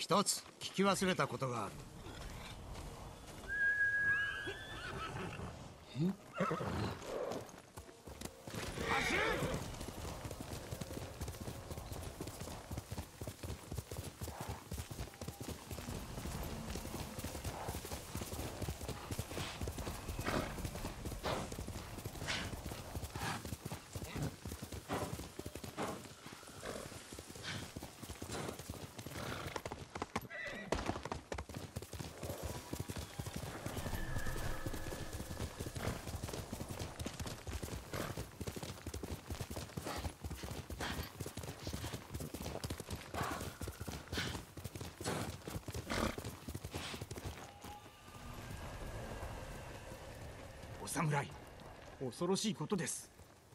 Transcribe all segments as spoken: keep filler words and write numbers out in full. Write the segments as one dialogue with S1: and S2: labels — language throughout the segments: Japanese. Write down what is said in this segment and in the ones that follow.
S1: 一つ聞き忘れたことがある。
S2: お侍、恐ろしいことです。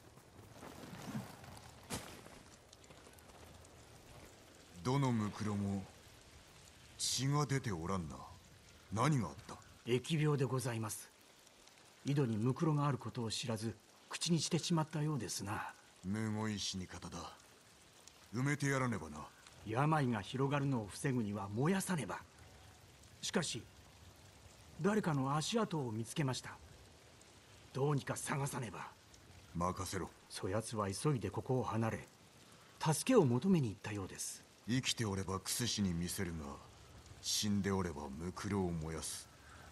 S3: どのムクロも血が出ておらんな。何があった？
S2: 疫病でございます。井戸にムクロがあることを知らず口にしてしまったようですな。
S3: むごい死に方だ。埋めてやらねばな。
S2: 病が広がるのを防ぐには燃やさねば。しかし誰かの足跡を見つけました。どうにか探さねば。
S3: 任せろ。
S2: そやつは急いでここを離れ助けを求めに行ったようです。
S3: 生きておればクスシに見せるが、死んでおればムクロを燃やす。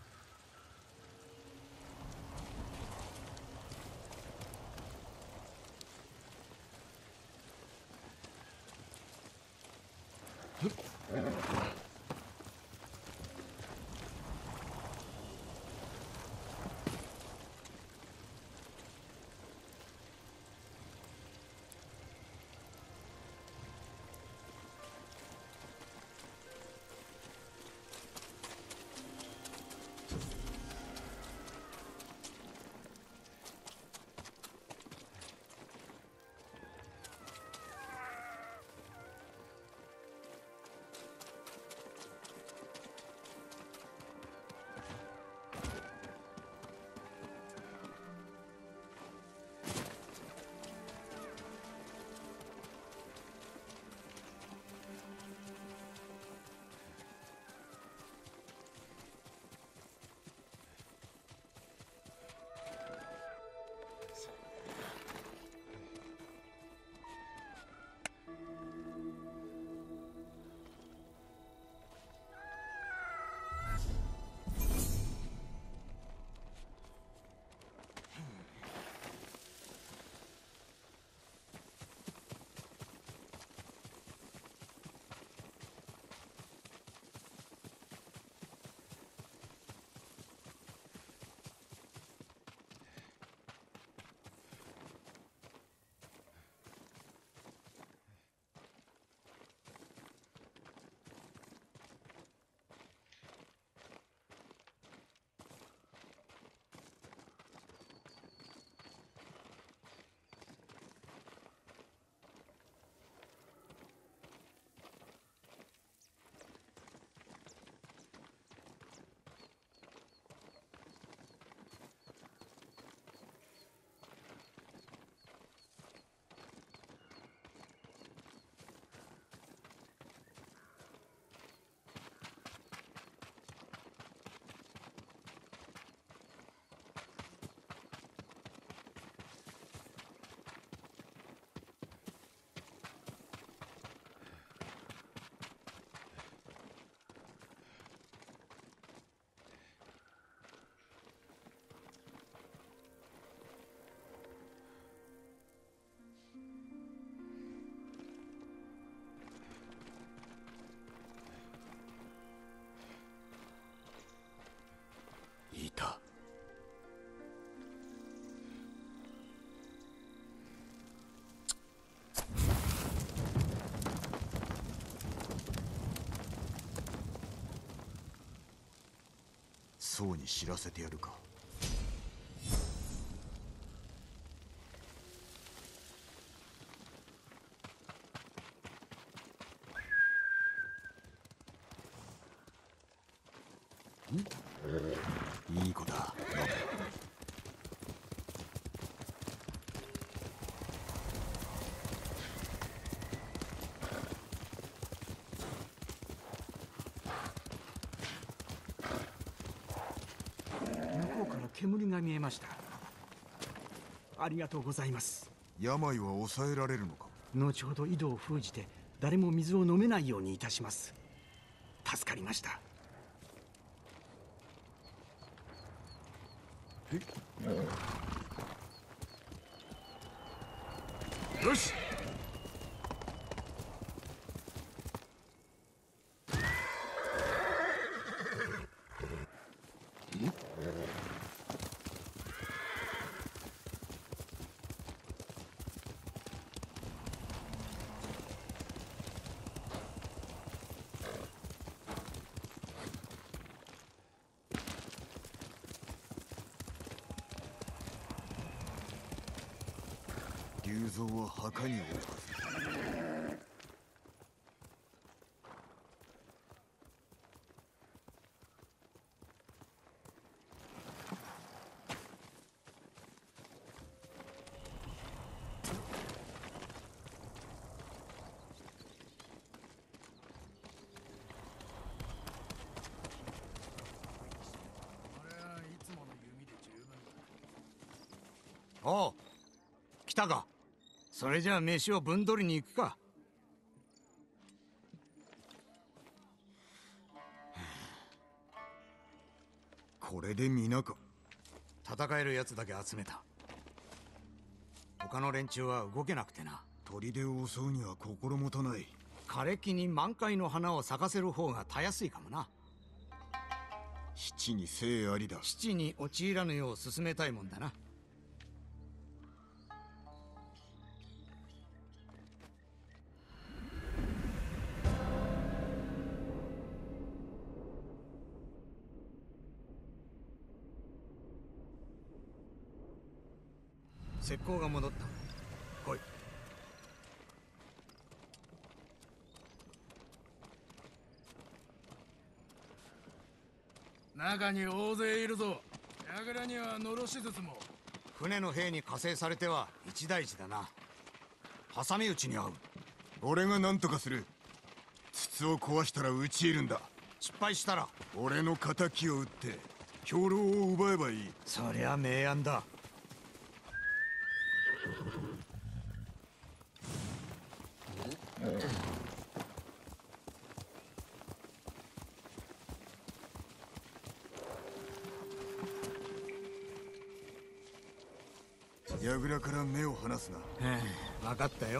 S1: いた。
S3: 宋に知らせてやるか。いい子だ。飲め。
S2: 煙が見えました。ありがとうございます。
S3: 病は抑えられるのか？
S2: 後ほど井戸を封じて誰も水を飲めないようにいたします。助かりました。
S3: よし。龍蔵は墓におるはず。
S1: おう、来たか。それじゃあ飯をぶん取りに行くか。
S3: これで皆か。
S1: 戦えるやつだけ集めた。他の連中は動けなくてな。
S3: 砦を襲うには心もとない。
S1: 枯れ木に満開の花を咲かせる方がたやすいかもな。
S3: 七に生ありだ。
S1: 七に陥らぬよう進めたいもんだな。石膏が戻った。来い。
S4: 中に大勢いるぞ。櫓にはのろし筒も。
S1: 船の兵に加勢されては一大事だな。挟み撃ちに遭う。
S3: 俺が何とかする。筒を壊したら討ち入るんだ。
S1: 失敗したら
S3: 俺の敵を撃って兵糧を奪えばいい。
S1: そりゃ明暗だ。
S3: 櫓から目を離すな。
S1: 分かったよ。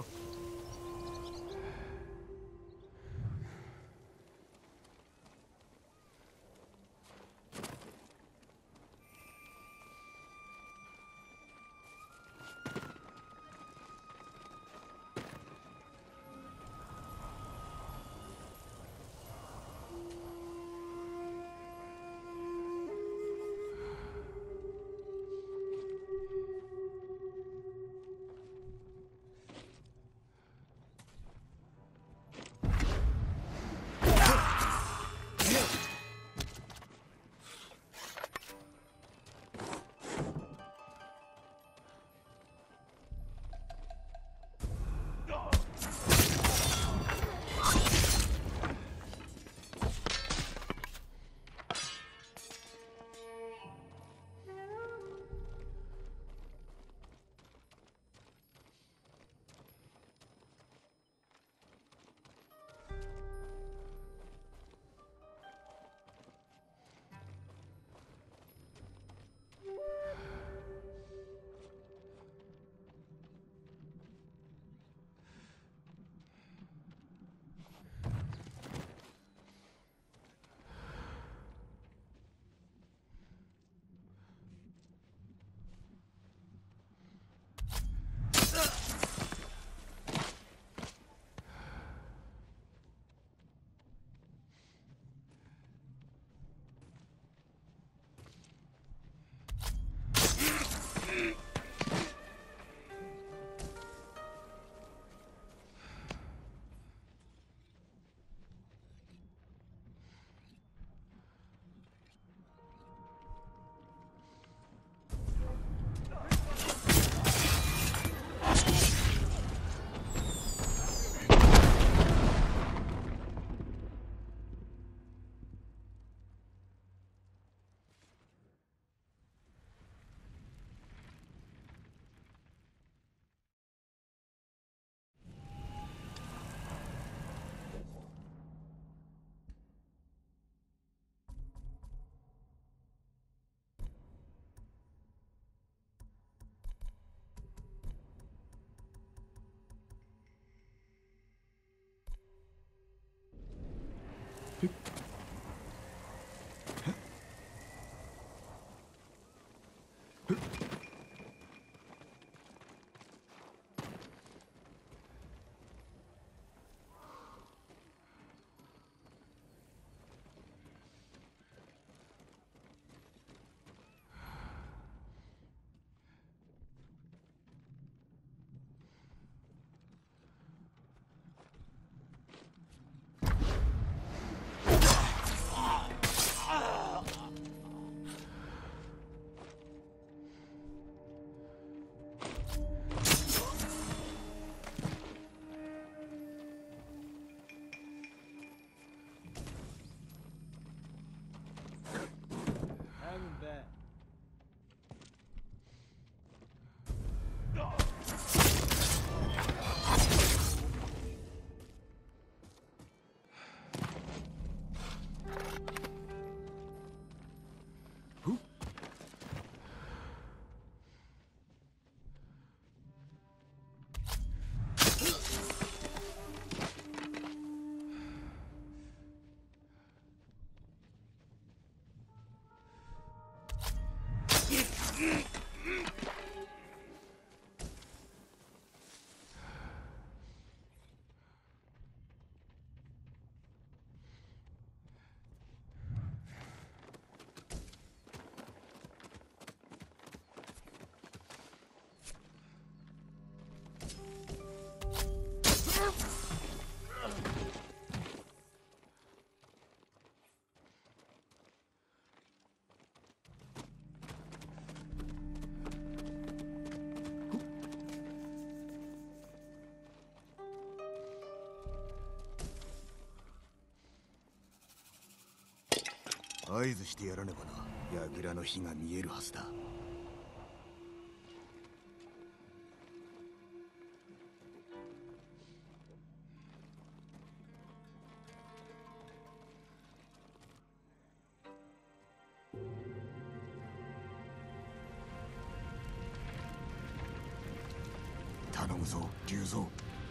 S3: 合図してやらねばな。櫓の火が見えるはずだ。頼むぞ、龍蔵。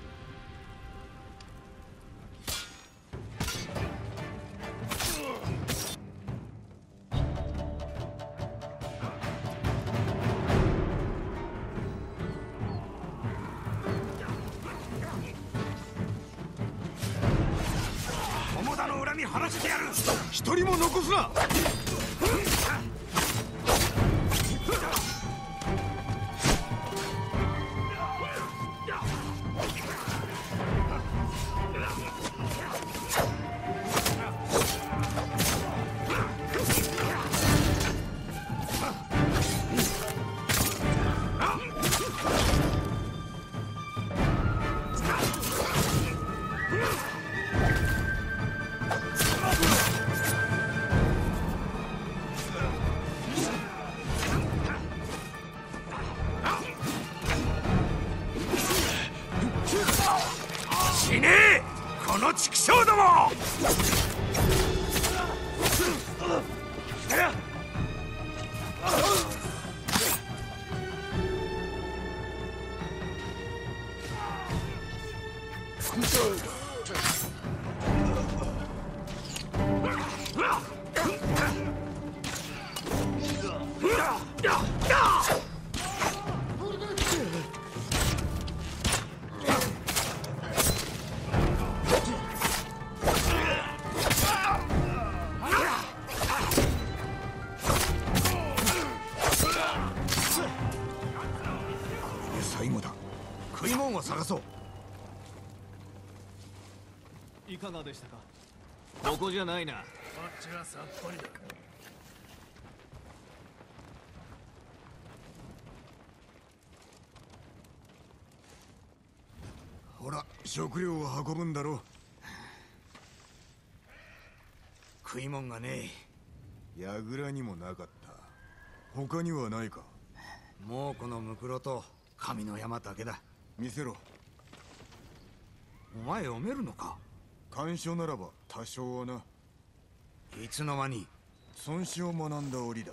S1: 桃田の恨み晴らしてやる。
S3: 一人も残すな。
S1: 死ねえこの畜生ども。
S3: 最後だ。食い物を探そう。
S5: いかがでしたか。ここじゃないな。
S4: こっちはさっぱりだ。
S3: ほら、食料を運ぶんだろ。
S1: 食い物がねえ。
S3: 櫓にもなかった。他にはないか。
S1: もうこのムクロと神の山だけだ。
S3: 見せろ。
S1: お前読めるのか。
S3: 干渉ならば多少はな。
S1: いつの間に。
S3: 孫子を学んだ折だ。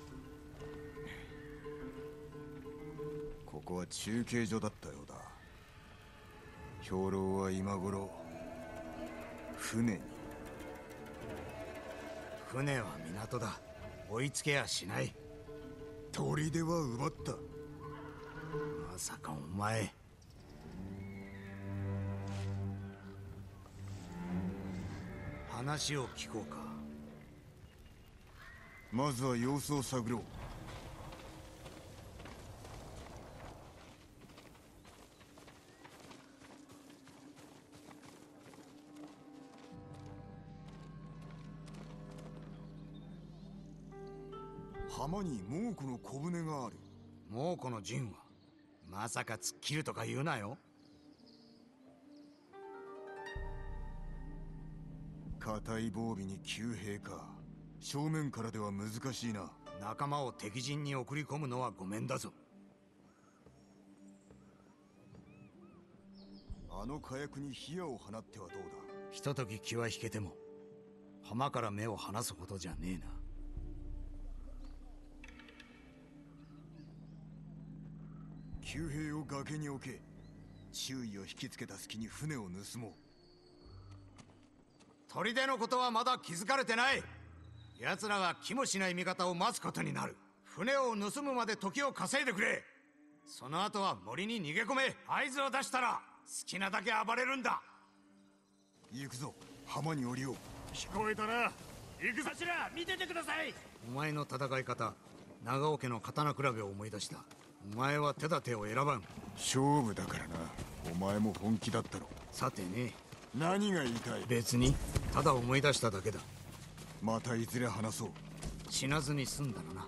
S3: ここは中継所だったようだ。兵糧は今頃船に。
S1: 船は港だ。追いつけやしない。
S3: 砦は奪った。
S1: まさかお前。話を聞こうか。
S3: まずは様子を探ろう。浜に猛虎の小舟がある。
S1: 猛虎の陣はまさか突っ切るとか言うなよ。
S3: 硬い防備に急兵か。正面からでは難しいな。
S1: 仲間を敵陣に送り込むのはごめんだぞ。
S3: あの火薬に火矢を放ってはどうだ。
S1: ひととき気は引けても浜から目を離すほどじゃねえな。
S3: 旧兵を崖に置け。周囲を引きつけた隙に船を盗もう。
S1: 砦のことはまだ気づかれてない。奴らが気もしない味方を待つことになる。船を盗むまで時を稼いでくれ。その後は森に逃げ込め。合図を出したら好きなだけ暴れるんだ。
S3: 行くぞ。浜に降りよう。
S4: 聞こえたな。行くぞ。頭見ててください。
S1: お前の戦い方、長尾家の刀比べを思い出した。お前は手立てを選ばん。
S3: 勝負だからな。お前も本気だったろ。
S1: さてね。
S3: 何が言いたい。
S1: 別にただ思い出しただけだ。
S3: またいずれ話そう。
S1: 死なずに済んだらな。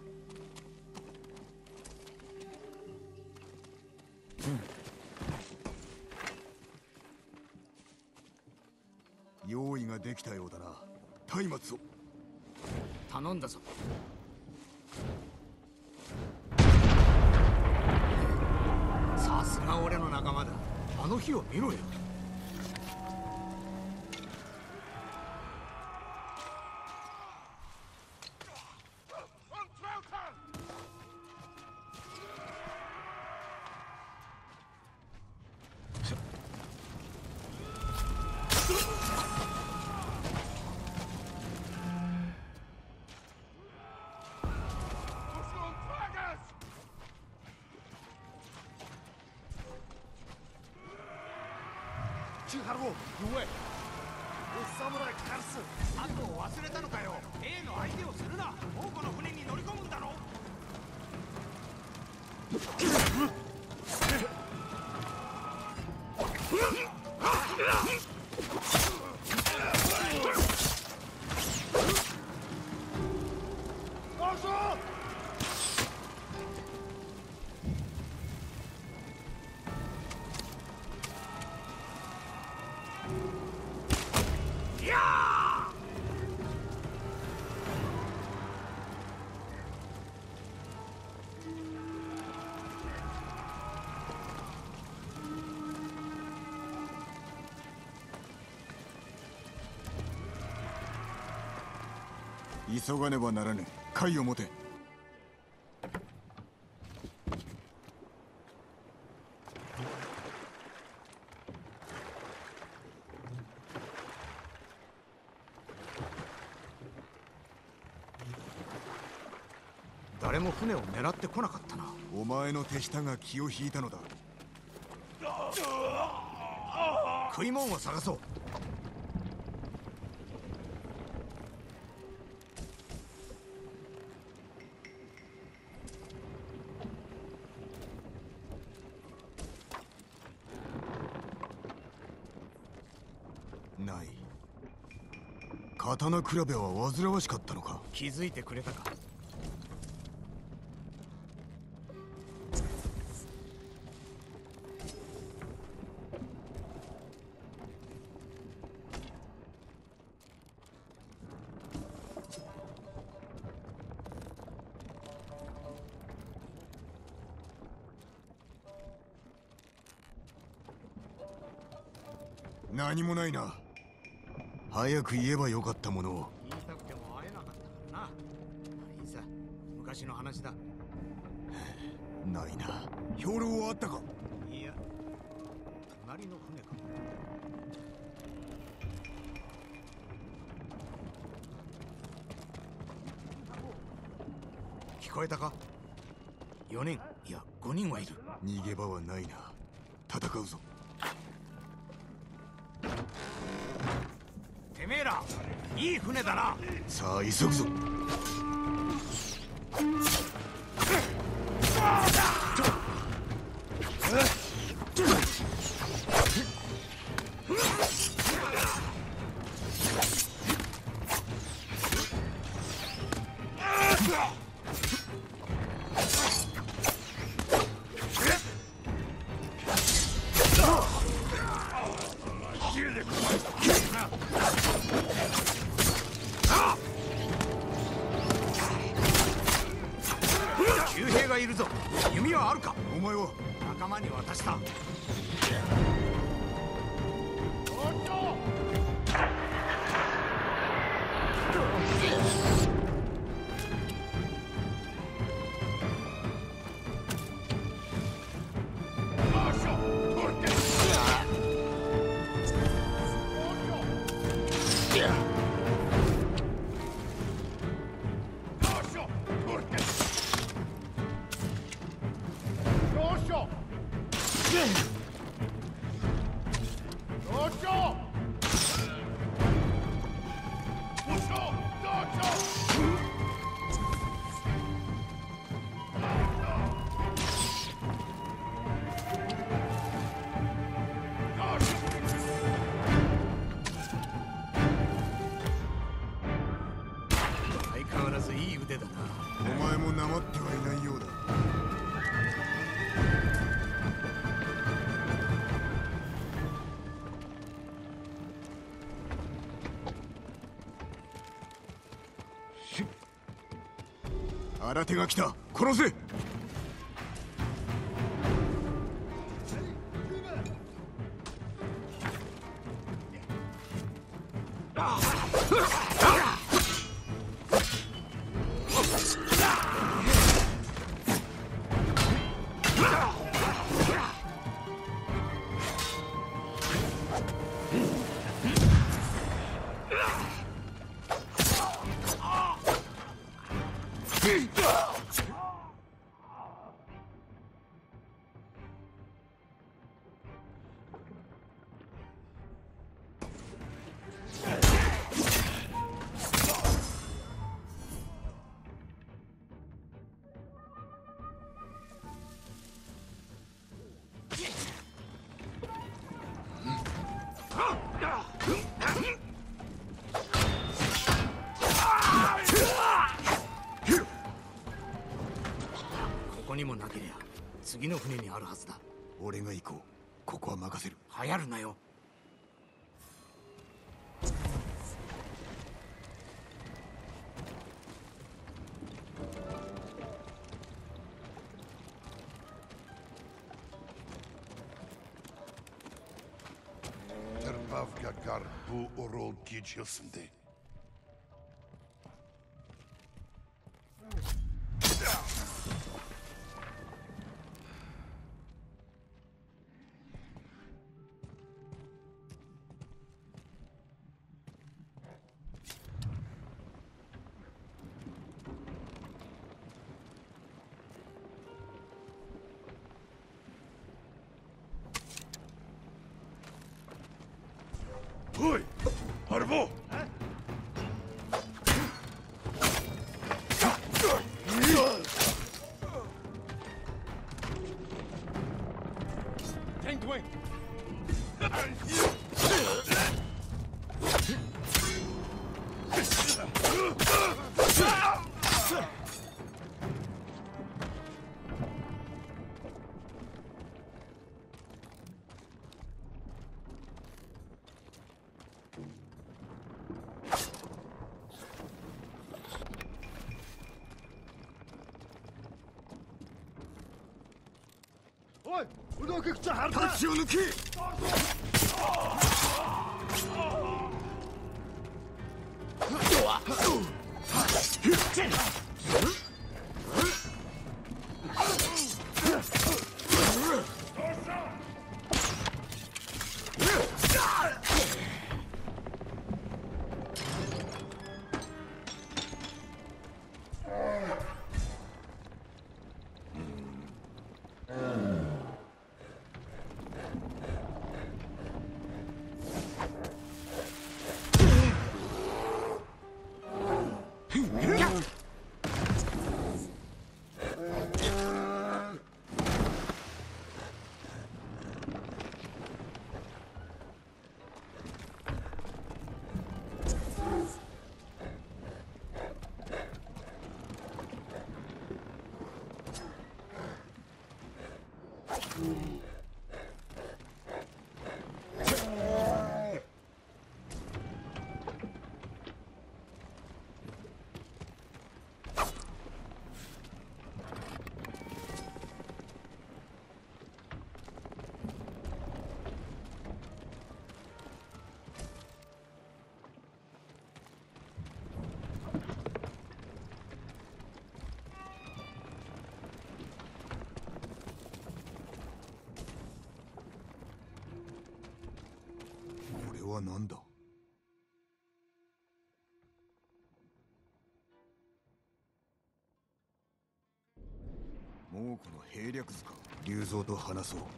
S3: うん。用意ができたようだな。松明を
S1: 頼んだぞ。さすが俺の仲間だ。あの日を見ろよ。あとを忘れたのかよ。Aの相手をするな。猛虎の船に乗り込むんだろ。
S3: 急がねばならぬ。貝を持て。
S1: 誰も船を狙ってこなかったな。
S3: お前の手下が気を引いたのだ。
S1: 食い物を探そう。
S3: ない。刀比べは煩わしかったのか。
S1: 気づいてくれたか。
S3: 何もないな。早く言えばよかったものを。
S1: 言いたくても会えなかったからな。まあいいさ、昔の話だ。
S3: ないな。兵糧はあったか。
S1: いや、隣の船か。 こえたか？よにん、いやごにんはいる。
S3: 逃げ場はないな。戦うぞ。
S1: てめえらいい船だな。
S3: さあ急ぐぞ。
S1: 旧兵がいるぞ。弓はあるか？
S3: お前は
S1: 仲間に渡した。相変わらずいい腕だな。
S3: お前もなまってはいないようだ。新手が来た。殺せ。
S1: ここにもなけりゃ次の船にあるはずだ。
S3: 俺が行こう。ここは任せる。
S1: 流行るなよ。
S6: Trpavka karbu orolki çılsındı. Ой, Арбо!
S5: Tengway! Ой, өнөөхийг чи харлаа.
S3: タッチを抜け。 は何だ？もうこの兵略図か。龍蔵と話そう。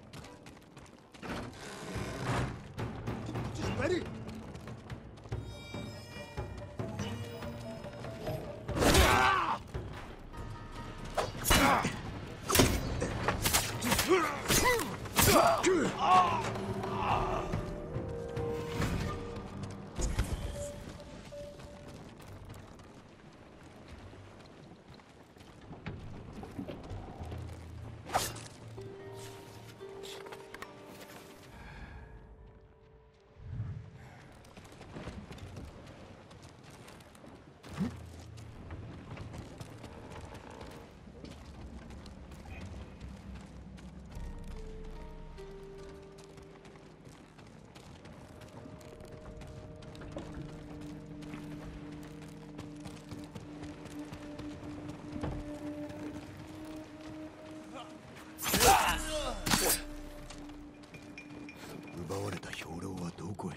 S3: 奪われた兵糧はどこへ？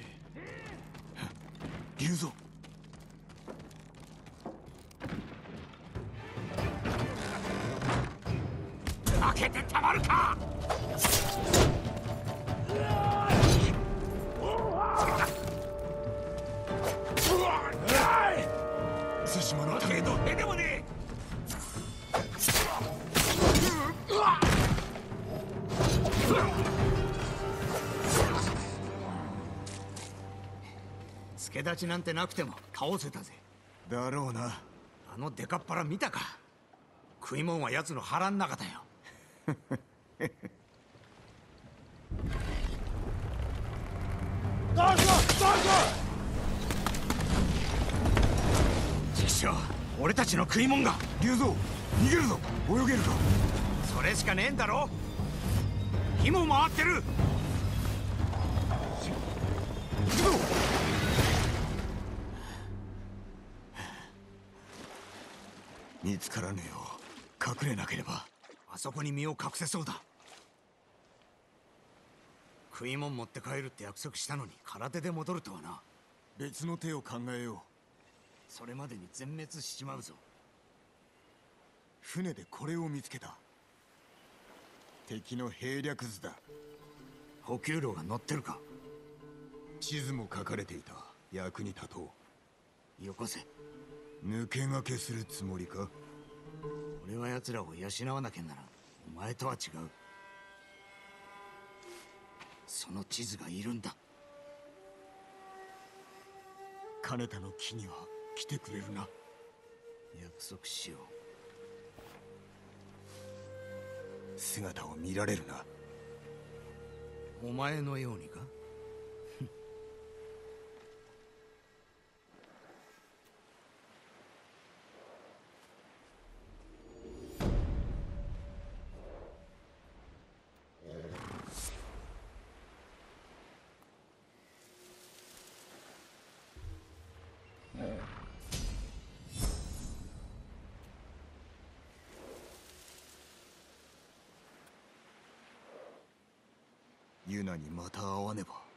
S3: 龍蔵、
S1: 負けてたまるか。
S3: 津島の
S1: けどへでもね助立ちなんてなくても倒せたぜ。
S3: だろうな。
S1: あのデカっ腹見たか。食い物は奴の腹ん中だよ。ちくしょう、俺たちの食い物が。
S3: 龍蔵、逃げるぞ。泳げるか？
S1: それしかねえんだろ。火も回ってる。
S3: 行くぞ。見つからねえよ。隠れなければ。
S1: あそこに身を隠せそうだ。食い物持って帰るって約束したのに空手で戻るとはな。
S3: 別の手を考えよう。
S1: それまでに全滅しちまうぞ。
S3: 船でこれを見つけた。敵の兵略図だ。
S1: 補給路が乗ってるか。
S3: 地図も書かれていた。役に立とう。
S1: よこせ。
S3: 抜け駆けするつもりか？
S1: 俺は奴らを養わなきゃならん。お前とは違う。その地図がいるんだ。
S3: 金田の木には来てくれるな。
S1: 約束しよう。
S3: 姿を見られるな。
S1: お前のようにか。
S3: ユナにまた会わねば。